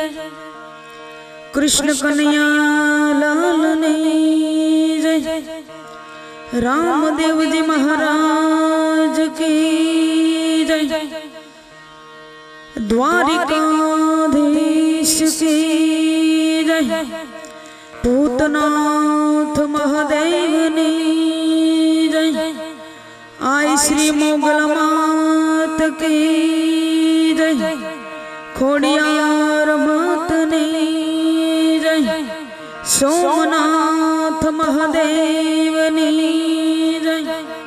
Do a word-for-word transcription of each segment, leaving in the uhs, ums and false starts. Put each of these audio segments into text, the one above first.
कृष्ण कन्हैया लाल ने जय। रामदेव जी महाराज की जय। द्वारिकाधीश की जय। भूतनाथ महादेव ने जय। आई श्री मोगल मात की जय। खोड़ियार मात ने जय। सोमनाथ महादेव ने जय।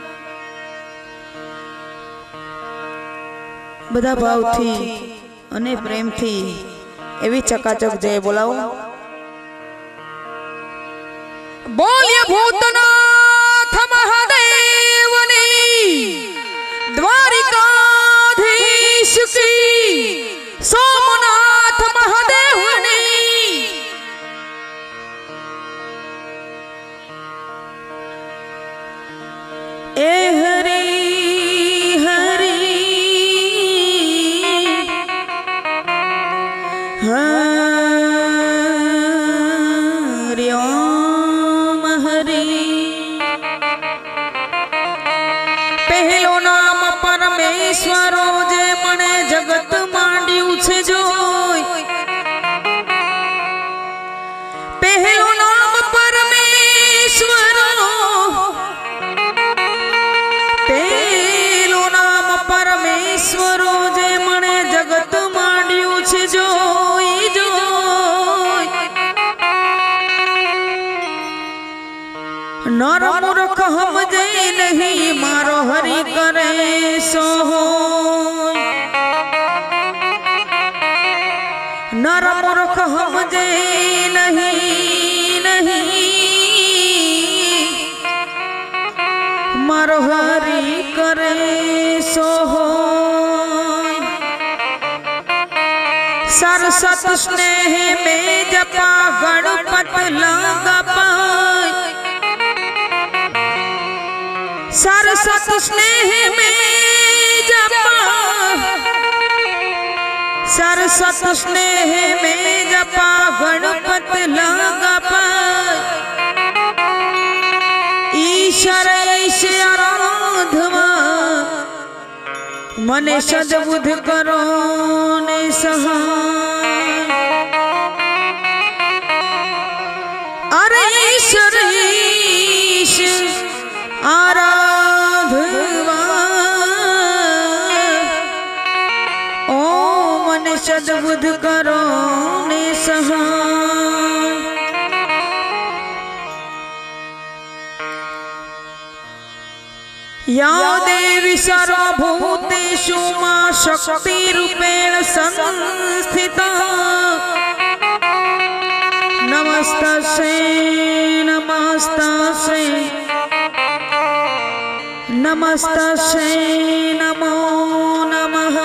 बधा भाव थी अने प्रेम थी एवी चकाचक जय बोलाओ। बोलिए भूतनाथ महादेव ने द्वारिकाधीश की। सोमनाथ महादेव ने ए हरि हरि हरि ओम हरि। पहलो नाम परमेश्वरो जे मने जगत मांड्यू छे जोय। पहलो नाम परमेश्वरो पहलो नाम परमेश्वरो जे मने जगत मांड्यू छे जोय जोय। नर मूर्ख समझे नहीं मारो हरि करे सो होय। नर मूर्ख समझे नहीं नहीं मारो हरि करे सो होय। सरसत स्नेह में जपा गणपत लगा पाय। सरसत स्नेह में जपा सरसत स्नेह में जपा गणपत लगा पाय। ईश्वर ईश आराधवा मने सद्बुद्ध करो ने सहाय। अरे ईश्वर ईश आराधवा ओ मन सद्बुद्ध करो ने सहाय। या देवी सर्वभूतेषु मा शक्ति रूपेण संस्थिता। नमस्तस्यै नमस्तस्यै नमस्तस्यै नमो नमः।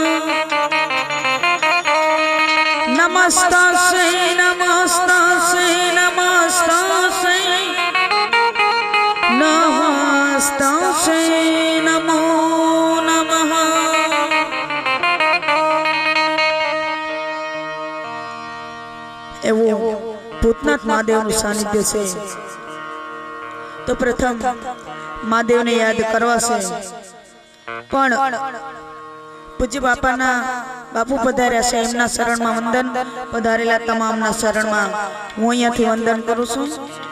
नमस्तस्यै नमस्तस्यै नमस्तस्यै नमस्तस्यै नमो नमः। एवो भूतनाथ महादेव नु सानिध्य छे तो प्रथम महादेव ने याद करवा से पण पूज्य बापा ना बापू पधार्या छे एमना शरण में वंदन पधारेला तमाम ना शरण में हूँ अहींयाथी वंदन करूं छुं।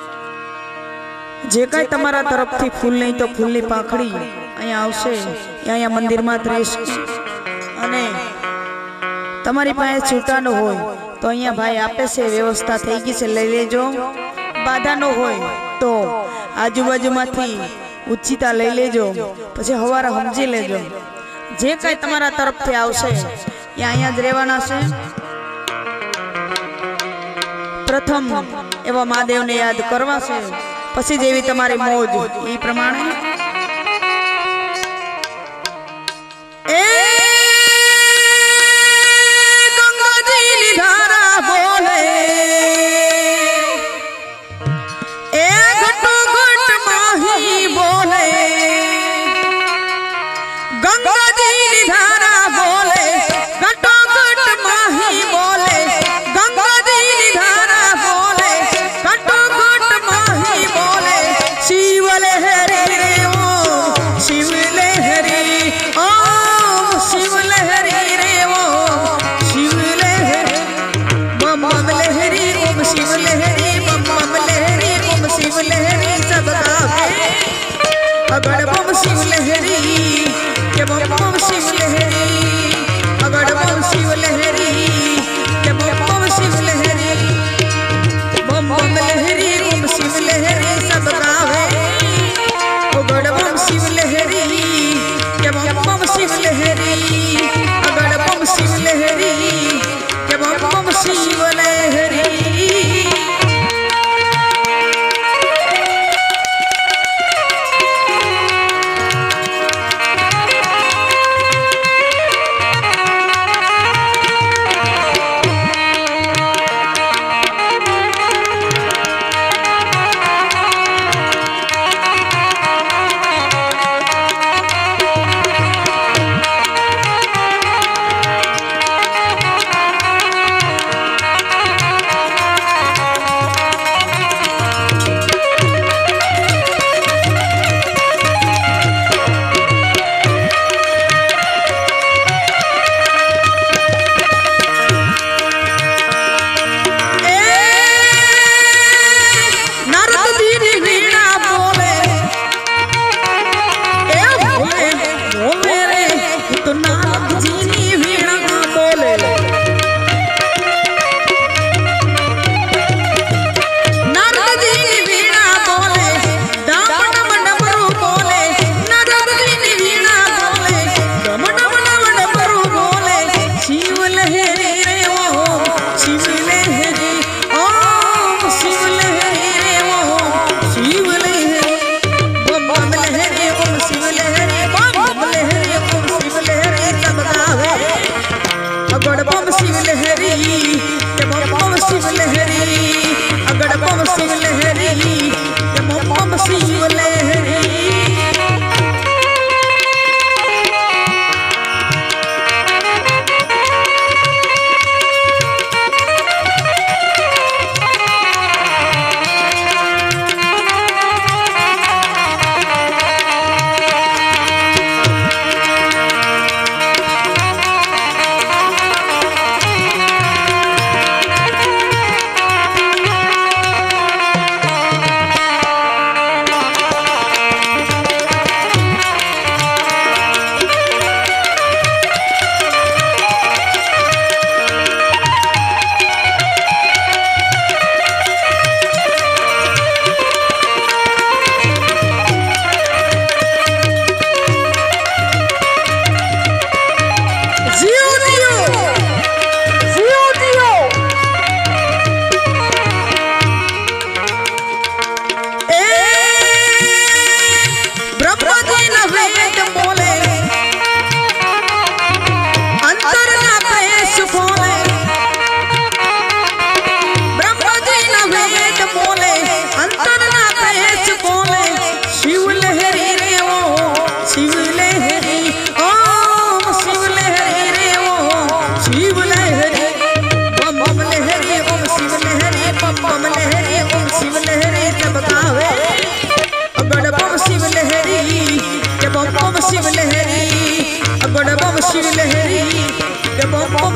जे काई तमारा तरफथी फूल नहीं तो फूलनी पाखड़ी अहींया आवशे ए अहींया मंदिर में ज रहेशे अने तमारी पासे छूटानो होय तो अहींया भाई आपे छे व्यवस्था थई गई छे लई लेजो। बाधा न होय तो आजूबाजू मांथी उचिता लई लेजो पछी हवारे समजी लेजो। जे काई तमारा तरफथी आवशे ए अहींया ज रहेवाना छे। प्रथम एवा महादेव ने याद करवा छे पछी जेवी तमारी मौज ई प्रमाणे ए गंगाजीनी धारा बोले ए घटो घट माही बोले। गंगाजीनी धारा बोले घटो घट माही बोले।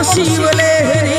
शिव लहरी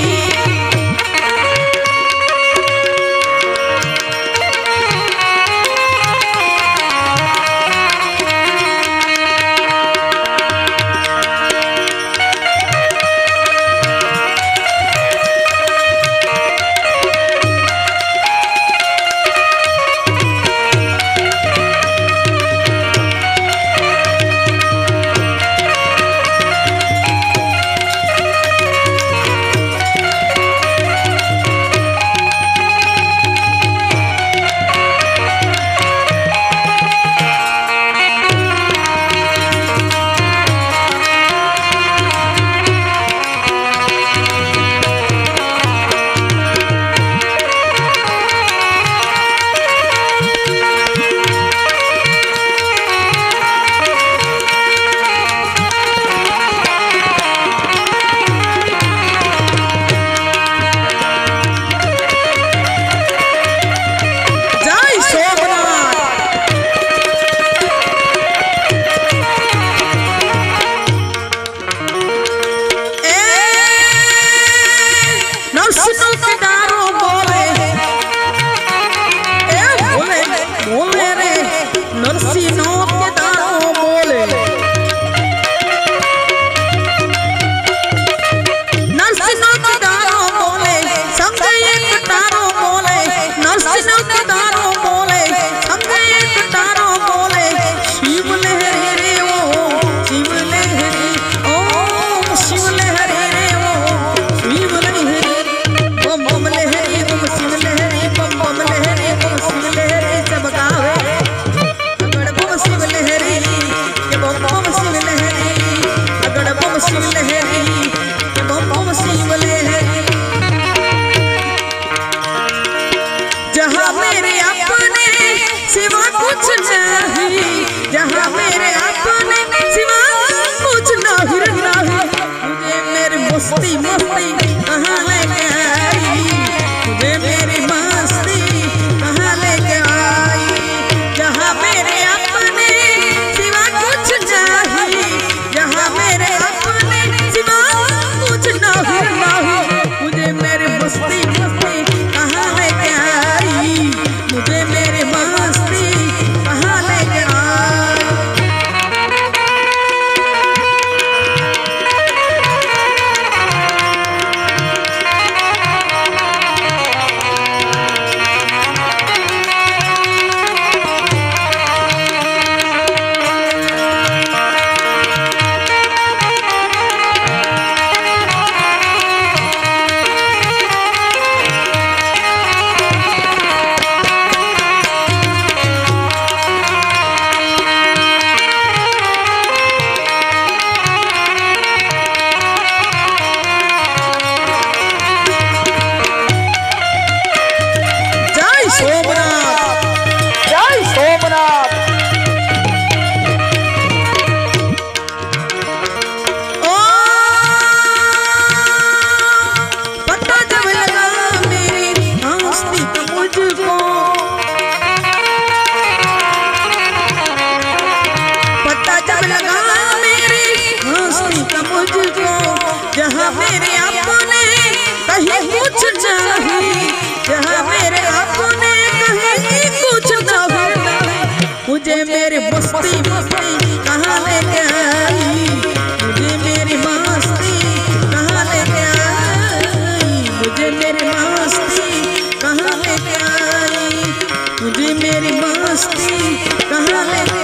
मस्ती मस्ती कहाँ लेके आई तुझे मेरी मस्ती कहाँ लेके आई जहाँ मेरे अपने सिवा कुछ नहीं जहाँ मेरे अपने सिवा कुछ नहीं नहीं मुझे मेरी मस्ती मस्ती कहाँ लेके आई मुझे मेरी मस्ती कहाँ लेके आई। जहाँ मेरे अपने कहीं कुछ नहीं जहाँ मेरे अपने कहीं कुछ नहीं मुझे मेरी मस्ती मस्ती कहाँ लेके आई मुझे मेरी मस्ती कहाँ लेके आई मुझे मेरी मस्ती कहाँ लेके आई मुझे मेरी मस्ती कहाँ लेके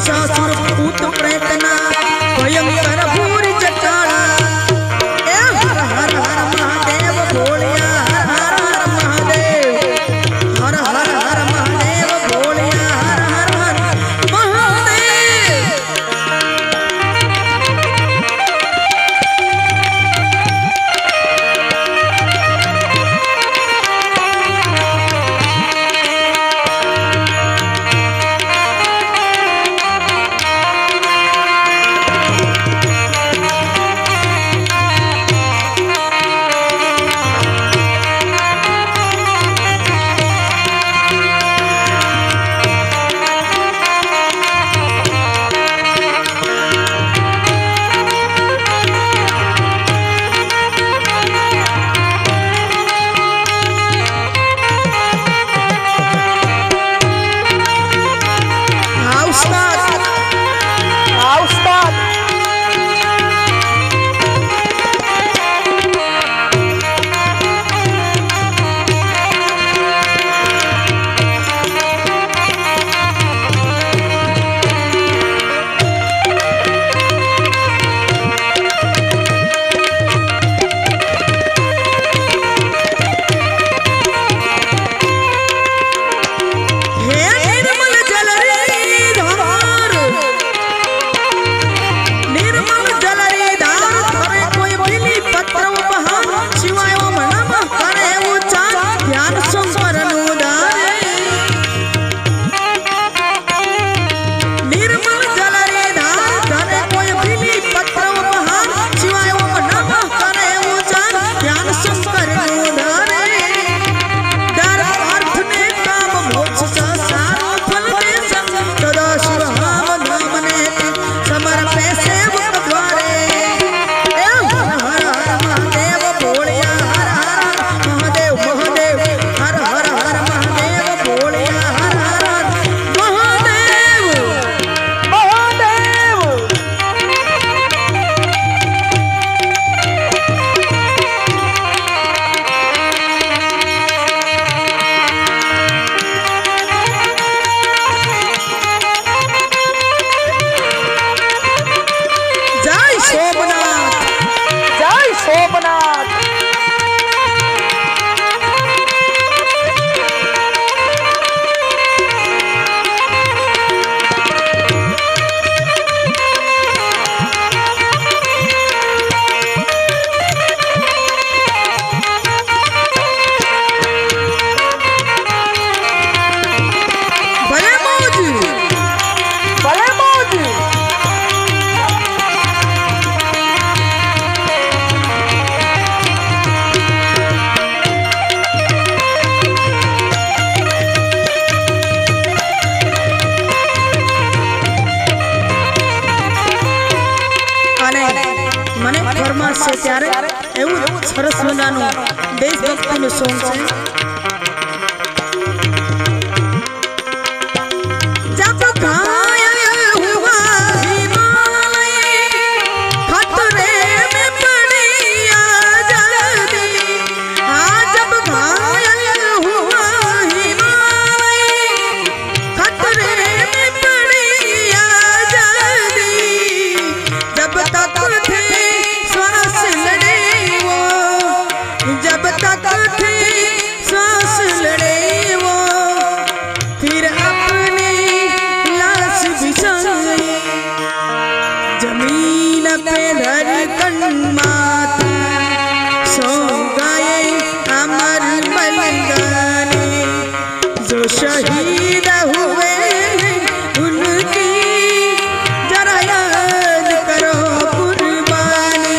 महिषासुर भूत प्रेतना भयंकर भूरि जटाला ए हर हर हर महादेव भोलिया हर हर महादेव हर हर हर महादेव भोलिया हर हर हर महादेव। ફરમાશ છે ત્યારે એવું સરસ મજાનું દેશભક્તિનું સોંગ છે। जमीन पे धड़कन माता सो गए अमर बलिदानी जो शहीद हुए उनकी जरा याद करो कुर्बानी।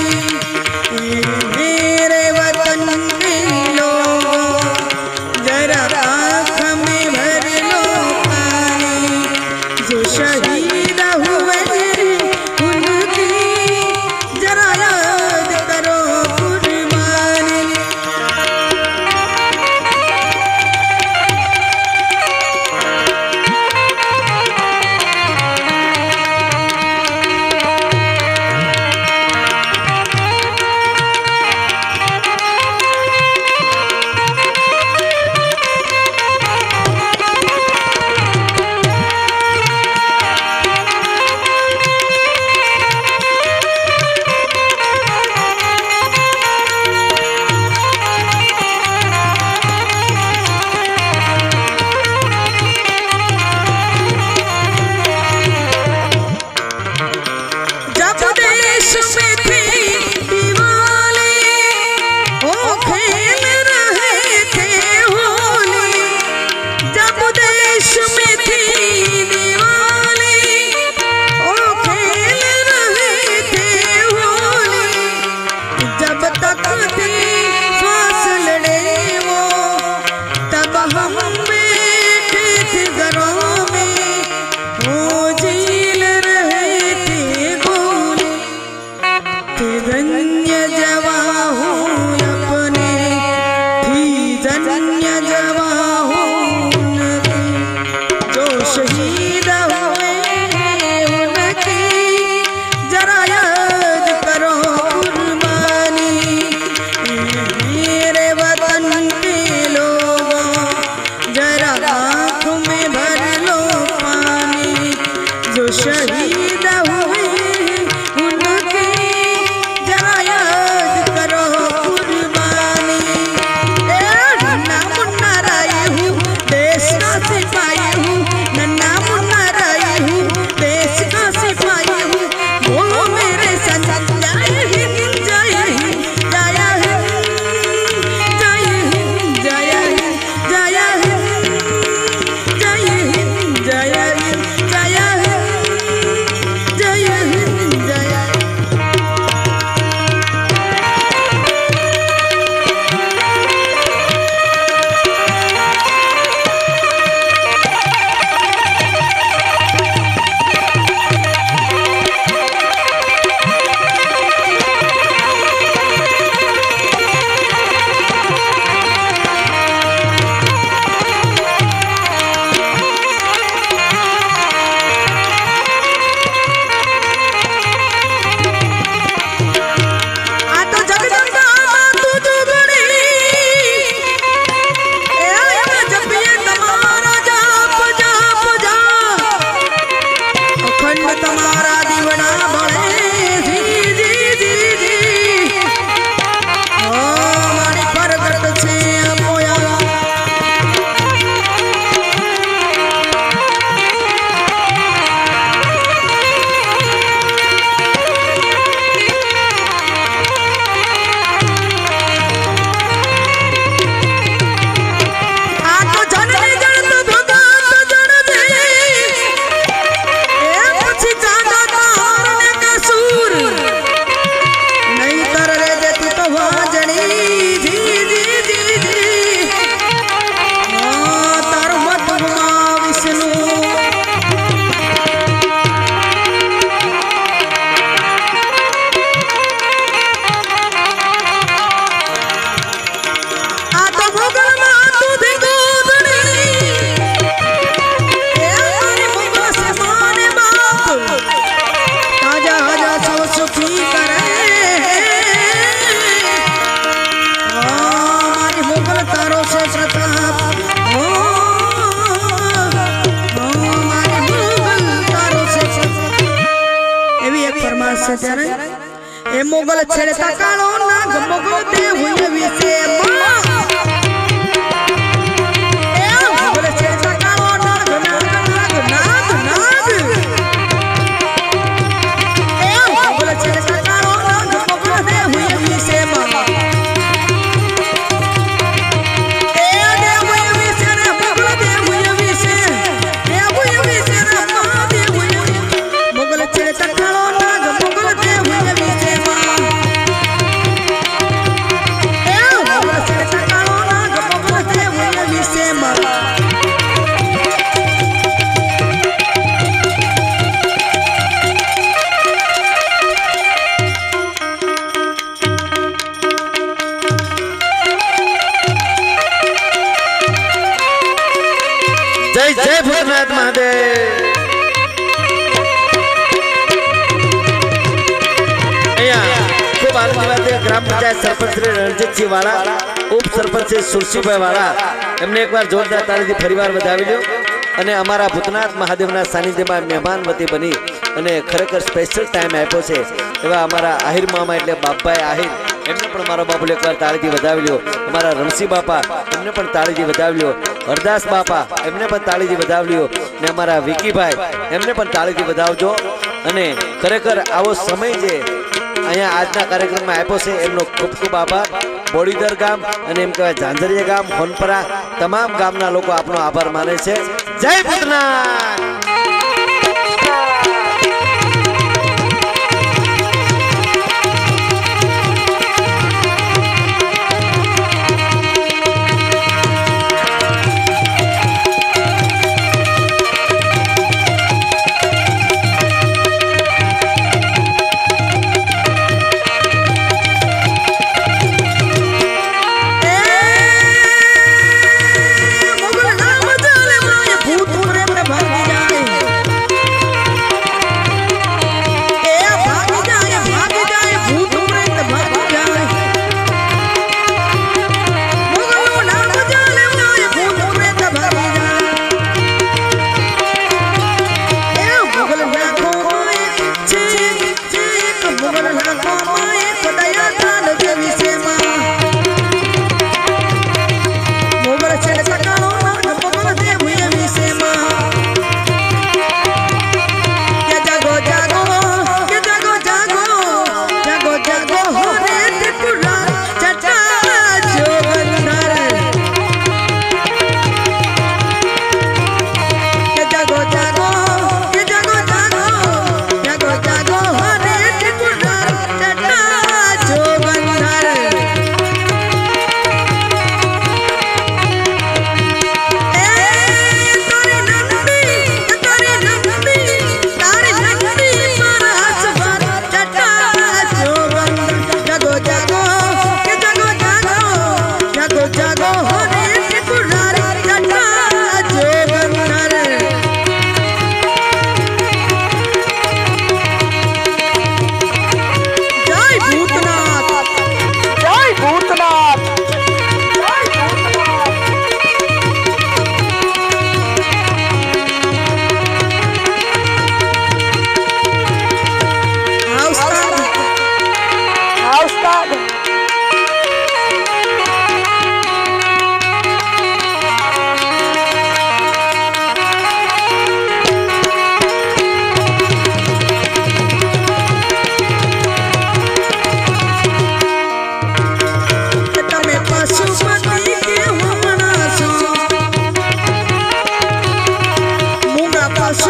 मेरे वतन के लोगों जरा आँख में भर लो पानी जो शहीद हुए जरा याद शहीद हुए उनकी जरा याद करो कुर्बानी। नन्ना मुन्ना राई हूँ देश का सिपाही हूँ, नन्ना मुन्ना राई हूँ देश का सिपाही हूँ। बोलो मेरे संग जय हिंद जय हिंद जय हिंद जय हिंद जय हिंद जय हिंद जय हिंद जय हिंद जय हिंद जय हिंद जय ए मोगल छेड़ता कालो नाग मोगल दे हुई विसे ए मोगल छेड़ता कालो नाग नाग नाग नाग नाग ए मोगल छेड़ता कालो नाग मोगल दे हुई विसे ए दे हुई विसे रे मोगल दे हुई विसे दे हुई विसे रे मा दे हुई मोगल छेड़ता कालो जय जय भूतनाथ महादेव। खूब आनंद ग्राम पंचायत सरपंच श्री रणजीत सिंह वाला, उप सरपंच श्री सुरसीभाई वाला एमने एक बार जोरदार ताली थी फरीवार बधावी ल्यो। અને અમારા ભૂતનાથ મહાદેવના સાનિધ્યમાં મહેમાન વતી બની અને ખરેખર સ્પેશિયલ ટાઈમ આપ્યો છે એવા અમારા આહિર મામા એટલે બાપભાઈ આહિર એમને પણ મારો બાપુ એકવાર તાળીથી વધાવી લ્યો। અમારા રમસી બાપા એમને પણ તાળીથી વધાવી લ્યો। હરદાસ બાપા એમને પણ તાળીથી વધાવી લ્યો ને અમારા વિકીભાઈ એમને પણ તાળીથી વધાવજો। અને ખરેખર આવો સમય જે અહીંયા આજના કાર્યક્રમમાં આપ્યો છે એમનો ખૂબ ખૂબ આભાર। બોડીદર ગામ અને એમ કહેવાય ઝાંઝરિયા ગામ હોનપરા તમામ ગામના લોકો આપનો આભાર માને છે। જય ભૂતનાથ। भूत प्रेम भागी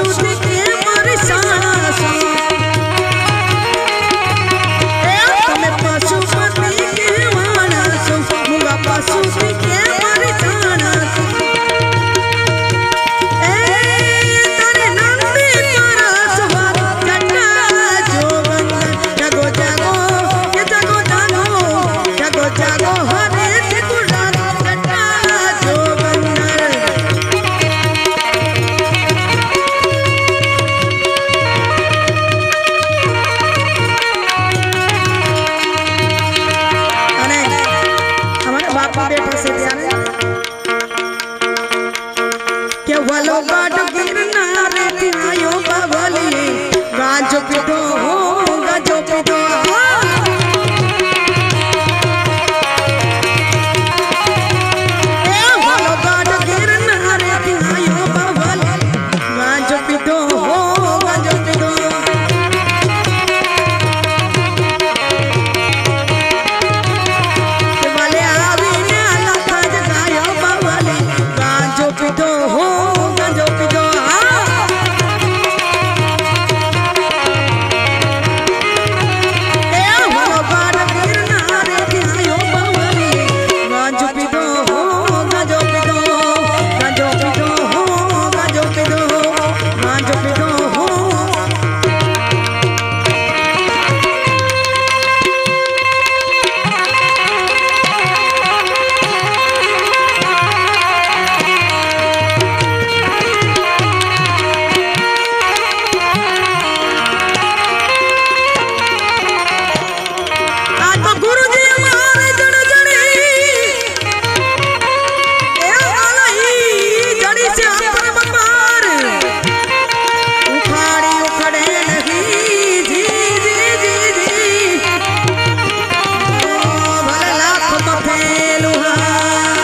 थी के मारी सासू ए તમે પશુપતિ કહેવાના છો મુંગા પશુ થी के मारी सासू ए તારે નંદી તારા સવાર જટા જોગંદર જાગો જાગો કે જાગો જાગો જાગો જાગો હરે ઠીકુડા જટા જોગંદર અને અમારા બાપા બેઠા છે ત્યારે કે વલો ગાઢ ગિરનાર રે આયો બાવલી ગાજો પીધો હો ગાજો પીધો એ વલો ગાઢ ગિરનાર રે આયો બાવલી ગાજો પીધો હો ગાજો પીધો કે વાલે આવીને લખા જગાયો બાવલી ગાજો પીધો હો ગાજો પીધો એ વલો ગાઢ ગિરનાર રે આયો બાવલી ગાજો પીધો હો ગાજો પીધો ગાજો પીધો હો ગાજો પીધો ગાજો પીધો હો આ તો ગુરુજી મારે જડજડી એ આલહી જડી છે આપણ બપાર ઉખાડી ઉખડે નહીં જી જી જી જી ઓ ભલે લાખ મફેલું હા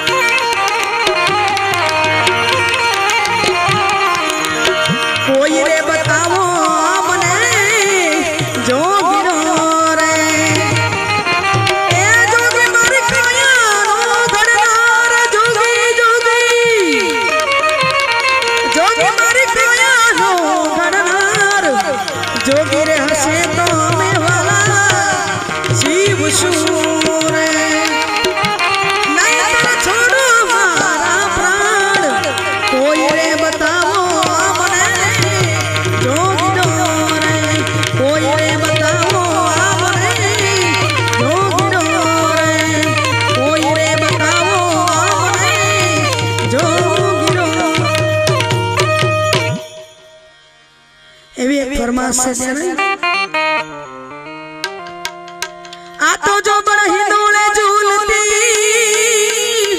કોઈ રે બતાવો મને જોગીનો રે એ જોગી મારી કાયાનો ઘડનાર જોગી જોગી જોગી મારી કાયાનો ઘડનાર જોગી રે હશે તો અમે વાલા જીવ શું રે નહીં તને છોડો મારા પ્રાણ કોઈ રે બતાવો મને જોગીનો રે કોઈ રે બતાવો મને જોગીનો રે કોઈ રે બતાવો મને જોગીનો એવી એક ફરમાશ છે ત્યારે આ તો જો બણ હિંડોળે ઝૂલતી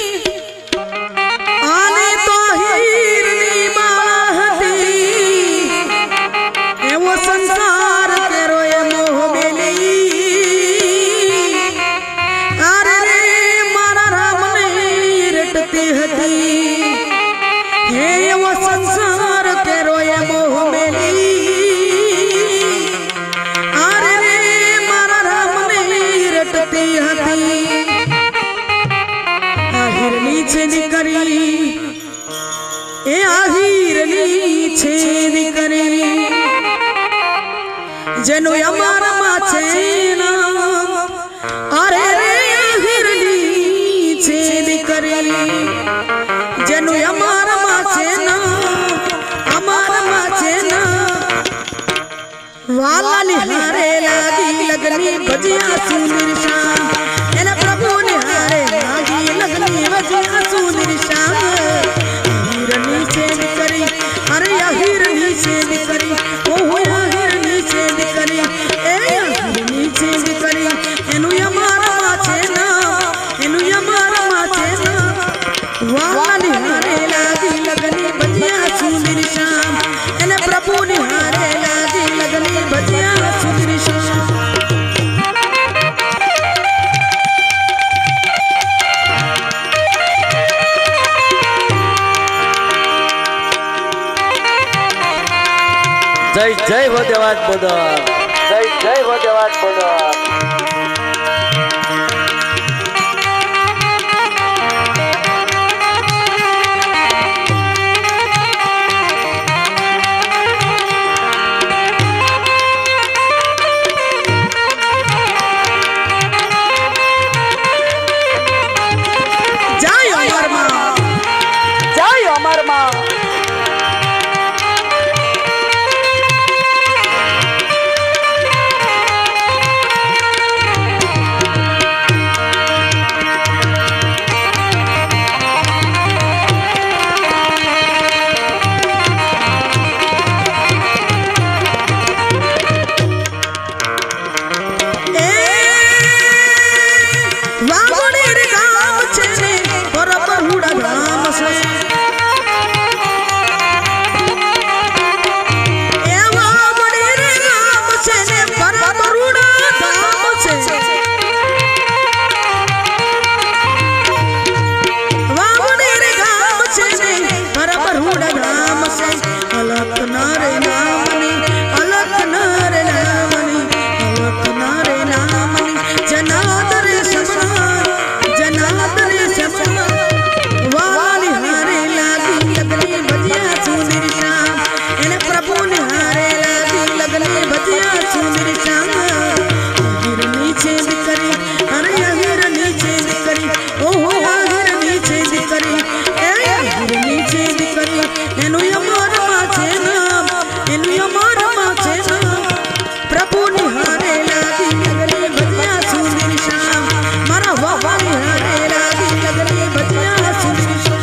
આને તો હીરની માળા હતી એવો સંસાર કેરો એ મોહ મેલી અરે રે મારા રામને રટતી હતી હે એવો સંસાર કેરો એ મોહ મેલી અરે રે મારા રામને રટતી હતી આહિરની છે દીકરી એ આહિરની છે દીકરી જેનું અમારામાં છે નામ અરે રે આહિરની છે દીકરી જેનું અમારામાં છે નામ અમારામાં છે નામ વાલા નિહારે લાગી લગની ભજિયા સુંદર શામ એના પ્રભુ નિહારે લાગી લગની ભજિયા સુંદર શામ હીરની છે દીકરી અરે આ હીરની છે દીકરી ઓ હોય હીરની છે દીકરી એ હીરની છે દીકરી એનું અમારામાં છે ના એનું અમારામાં છે ના વાલા નિહારે લાગી લગની ભજિયા સુંદર શામ એને પ્રભુ નિહારે લાગી લગની ભજિયા સુંદર શામ જય જય હો દેવાજ બોદર જય જય હો દેવાજ બોદર नारे नामनी अलख नारे नामनी अलख नारे नामनी जनादरे समना जनादरे समना वाली हारे लागी लगने बजिया सुंदर श्याम इन प्रभु ने हारे लागी लगने बजिया सुंदर श्याम गिर नीचे दिकरी अरे गिर नीचे दिकरी ओहो गिर नीचे दिकरी ए गिर नीचे दिकरी एनु यमर माचे नाम एनु यमर माचे नाम प्रभु ने हारे लागी लगने बजिया सुंदर श्याम मारा वाली हारे लागी लगने बजिया सुंदर श्याम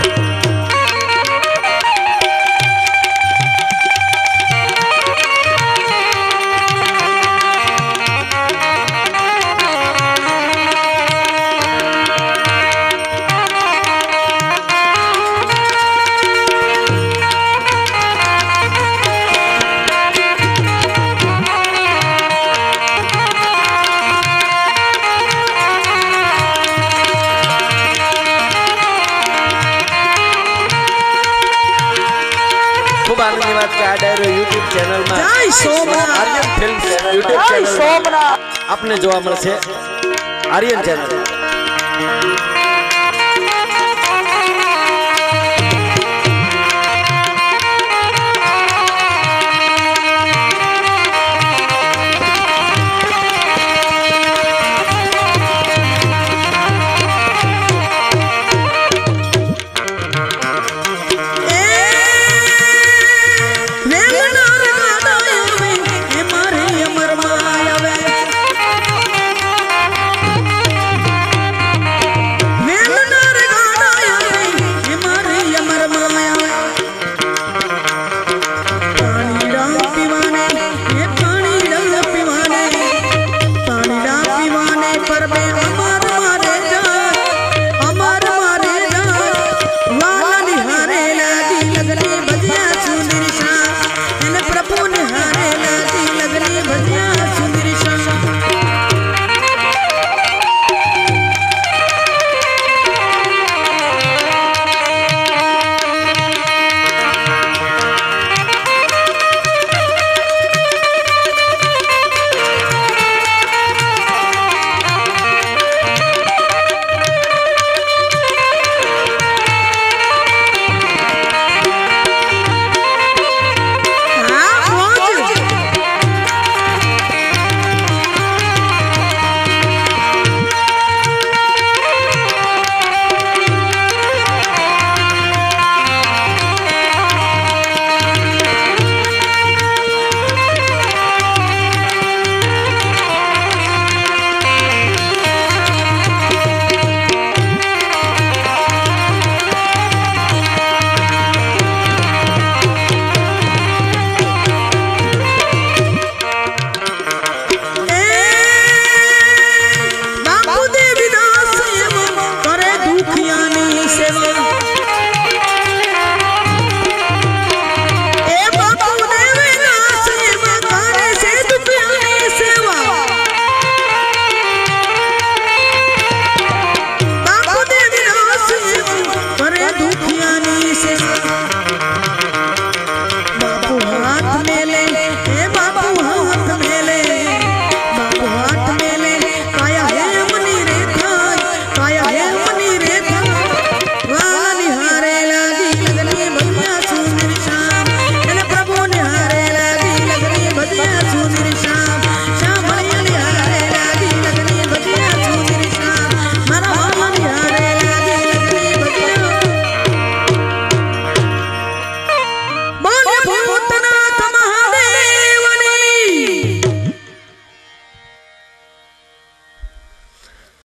खूब आनंद की बात आ डायरो यूट्यूब चैनल में Jai Somnath Aryan film YouTube Jai channel Somnath आपने જોવા મળશે આર્યન ચેનલ